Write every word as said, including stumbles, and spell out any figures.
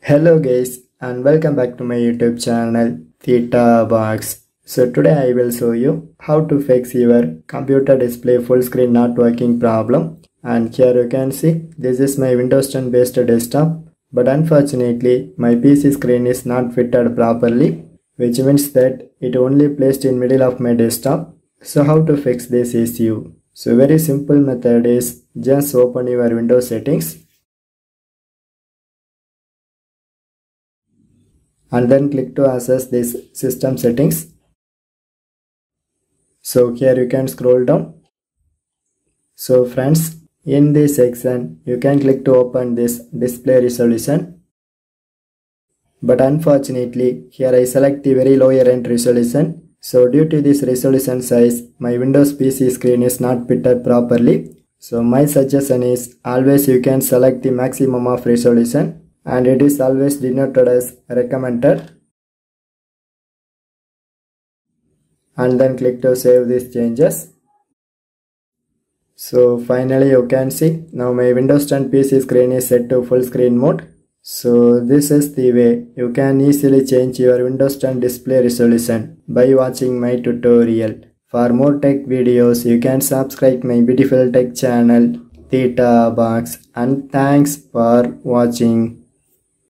Hello guys and welcome back to my YouTube channel Theta Box. So today I will show you how to fix your computer display full screen not working problem. And here you can see this is my Windows ten based desktop, but unfortunately my P C screen is not fitted properly, which means that it only placed in middle of my desktop. So how to fix this issue? So very simple method is just open your Windows settings and then click to access this system settings. So here you can scroll down. So friends, in this section you can click to open this display resolution, but unfortunately here I select the very lower end resolution. So due to this resolution size, my Windows P C screen is not fitted properly. So my suggestion is always you can select the maximum of resolution, and it is always denoted as recommended, and then click to save these changes. So finally you can see now my Windows ten P C screen is set to full screen mode. So this is the way you can easily change your Windows ten display resolution by watching my tutorial. For more tech videos you can subscribe my beautiful tech channel Theta Box, and thanks for watching.